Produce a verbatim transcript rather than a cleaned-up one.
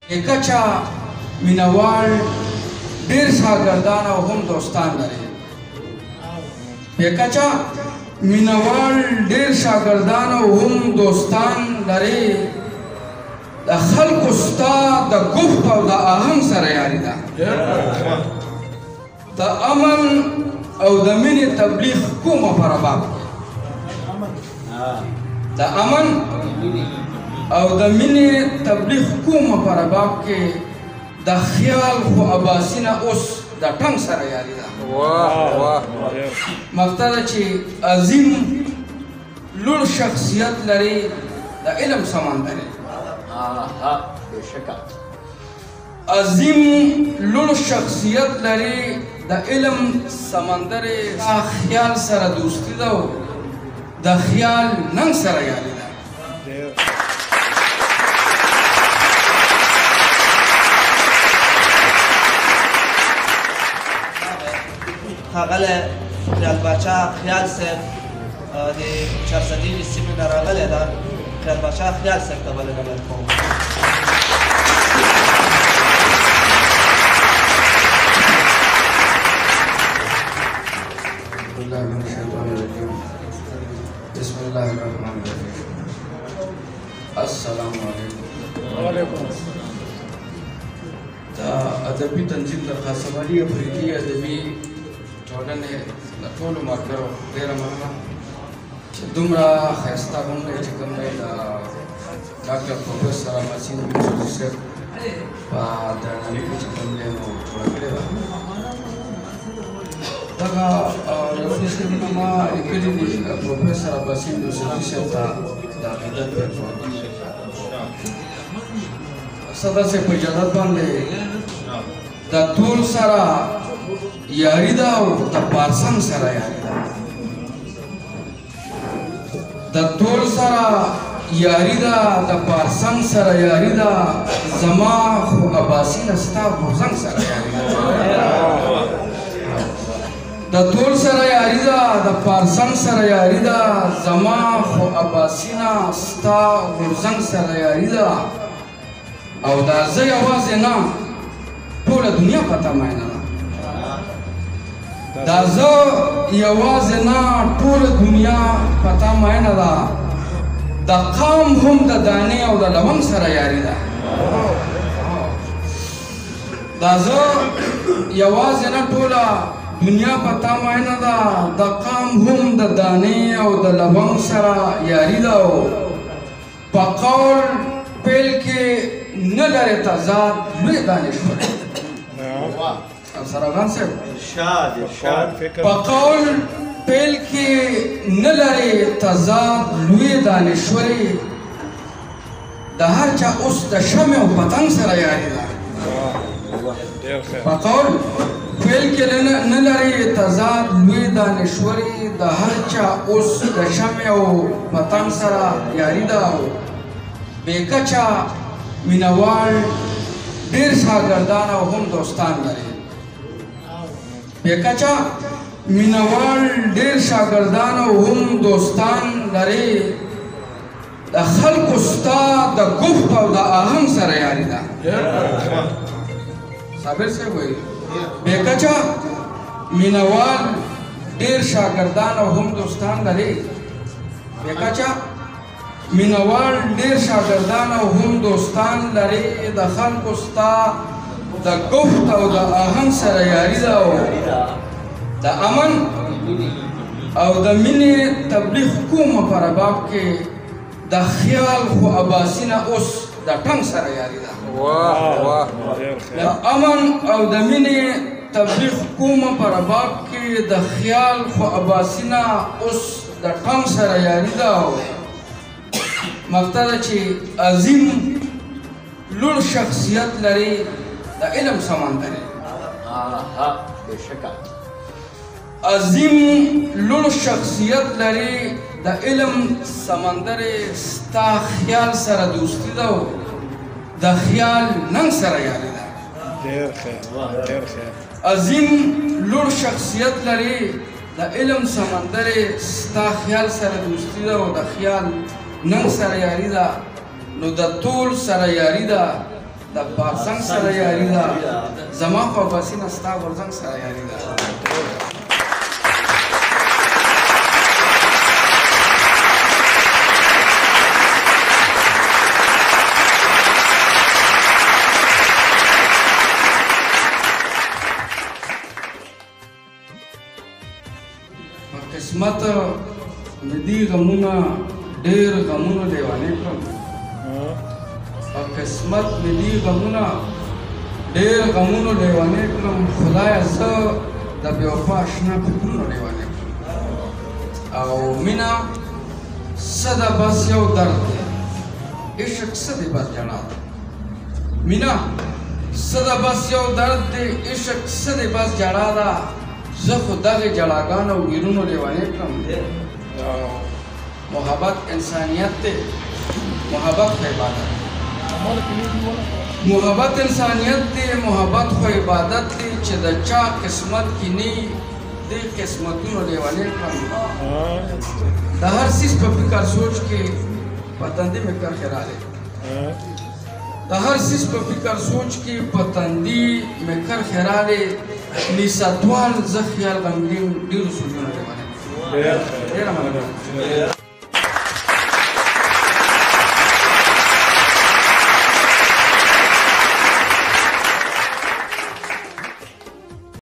کچا مینوال ډیر شاګردان او هم دوستان لري کچا مینوال ډیر شاګردان او هم دوستان لري د خلکو ستا د گفت او د آهنګ سره یاري ده د امن او د مینې تبلیغ کومه پر باب د امن او د مینې تبلیغ کومه پر باب کې د خیال خو عباسینه اوس د ټنګ سره یاري ده مقطع ده چې عظیم لوړ شخصیت لري د علم سمندر عظیم لوړ شخصیت لري د علم سمندر خیال سره دوستی ده او د خیال ننګ سره یاري ده ښاغلی خیال باچا خیال صاحب د چارسدي سیمې نه راغلی ده خیال باچا خیال صاحب ته بلنه ورکوم بسم الله الرحمن الرحیم السلام علیکم وعلیکم دا ادبي تنظیم د خاصوالي افریدي ادبي ټولنې د ټولو ملګرو ډېره مننه چې دومره ښایسته غونډه چې کوم دی د ډاکټر پروفیسر احمدشین یوسفزي صاحب په درناوي کې چې کوم دی نو جوړه کړې ده دغه یوسفزي صاحب نه ما لیکلي دي پروفیسر احمدشین یوسفزي صاحب ته د عقیدت پیغام صدا سے په اجازت باندې د ټول سره یاری ده او د پارسنګ سره یاری ده د ټول سره یاری ده د پارسنګ سره یاری ده زما خو عباسین ستا غورځنګ سره یاری ده د ټول سره یاری ده د پارسنګ سره یاری ده زما خو عباسین ستا غورځنګ سره یاری ده او دا زه یوازې نه ټوله دنیا پته مینه ده دا زه یوازې نه ټوله دنیا پته مینه ده د قام هم د دانې او د لونګ سره یاري ده دا زه یوازې نه ټوله دنیا پته مینه ده د قام هم د دانې او د لونګ سره یاري ده او په قول پیل کې نه لري تضاد لوی دانشور سراغان صاحب په قول پیل کې نه لري تضاد لوی دانشوري د هر چا اوس د شمع او پتنګ سره یاري ده په قول پیل کې نه لري تضاد لوی دانشوري د هر چا اوس د شمع او پتنګ سره یاري ده بېکچه مینوال ډیر شاګردان او هم دوستان لري بېکچه مینوال ډیر شاګردان او هم دوستان لري د خلکو ستا د گفت او د آهنګ سره یاري ده صابر صاحب وایي بېکچه مینوال ډیر شاګردان او هم دوستان لري بېکچه مینوال ډیر شاګردان او هم دوستان لري د خلکو ستا د گفت او د آهنګ سره یاري ده او د امن او د مینې تبلیغ کومه پر باب کې د خیال خو عباسینه اوس د ټنګ سره یاري ده د امن او د مینې تبلیغ کومه پر باب کې د خیال خو عباسینه اوس د ټنګ سره یاري ده مقطع ده چې عظیم لوړ شخصیت لري د علم سمندر عظیم لوړ شخصیت لري د علم سمندر ستا خیال سره دوستی ده او د خیال ننګ سره یاري ده عظیم لوړ شخصیت لري د علم سمندر ستا خیال سره دوستی ده او د خیال نن سره یاری ده نو د ټول سره یاری ده د بارزنګ سره یاري ده زما خو بسینه ستا غورځنګ سره یاري ده قسمت مې دي غمونه ډېر غمونه لیوانې کړم او قسمت مې دي غمونه ډېر غمونه لیوانې کړم خدایه زه د بې وفا اشنا فکرونه لیوانې کړم او مینه څه ده بس یو درد دی عشق څه دی بس جړا ده مینه څه ده بس یو درد دی عشق څه دی بس جړا ده زه خو دغې جړاګانو او ویرونو لیوانې کړم محبت انسانیت دی محبت خو عبادت محبت انسانیت دی محبت خو عبادت دی چې د چا قسمت کې نه دې قسمتونو لیوانې کړم د هر څیز په فکر سوچ کې پتندې مې کر خیراله د هر څیز په فکر سوچ کې پتندې مې کر خیراله نیساتوال زه خیال غمګین ډېرو سوچونه لیوانې ډېره مننه